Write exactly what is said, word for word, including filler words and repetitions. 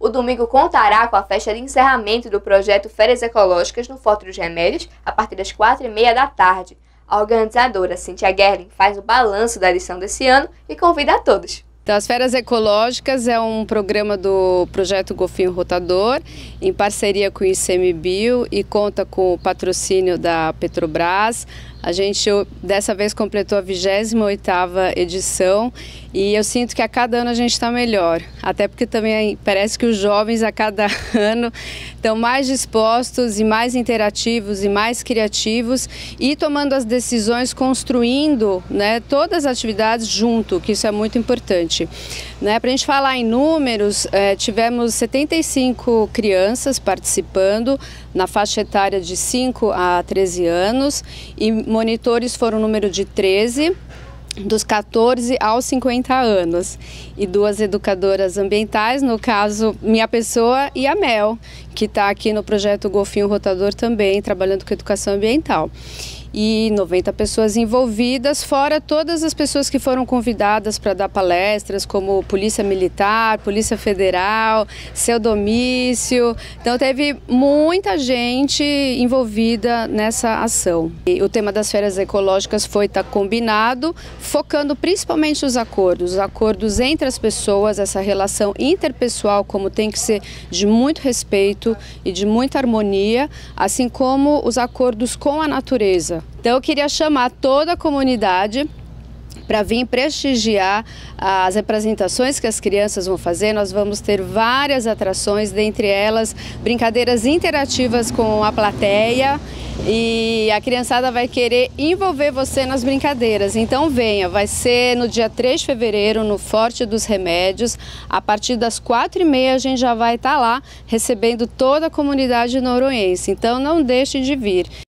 O domingo contará com a festa de encerramento do projeto Férias Ecológicas no Forte dos Remédios, a partir das quatro e meia da tarde. A organizadora, Cíntia Gerling, faz o balanço da edição desse ano e convida a todos. Então, as Férias Ecológicas é um programa do Projeto Golfinho Rotador, em parceria com o ICMBio e conta com o patrocínio da Petrobras. A gente dessa vez completou a vigésima oitava edição e eu sinto que a cada ano a gente está melhor. Até porque também parece que os jovens a cada ano estão mais dispostos e mais interativos e mais criativos e tomando as decisões, construindo, né, todas as atividades junto, que isso é muito importante. Né, para a gente falar em números, é, tivemos setenta e cinco crianças participando na faixa etária de cinco a treze anos e monitores foram o número de treze, dos quatorze aos cinquenta anos. E duas educadoras ambientais, no caso, minha pessoa e a Mel, que está aqui no projeto Golfinho Rotador também, trabalhando com educação ambiental. E noventa pessoas envolvidas, fora todas as pessoas que foram convidadas para dar palestras, como Polícia Militar, Polícia Federal, Seu Domício. Então teve muita gente envolvida nessa ação. E o tema das férias ecológicas foi estar combinado, focando principalmente os acordos, os acordos entre as pessoas, essa relação interpessoal, como tem que ser de muito respeito e de muita harmonia, assim como os acordos com a natureza. Então eu queria chamar toda a comunidade para vir prestigiar as apresentações que as crianças vão fazer. Nós vamos ter várias atrações, dentre elas brincadeiras interativas com a plateia, e a criançada vai querer envolver você nas brincadeiras. Então venha, vai ser no dia três de fevereiro no Forte dos Remédios. A partir das quatro e meia a gente já vai estar lá recebendo toda a comunidade noronhense. Então não deixe de vir.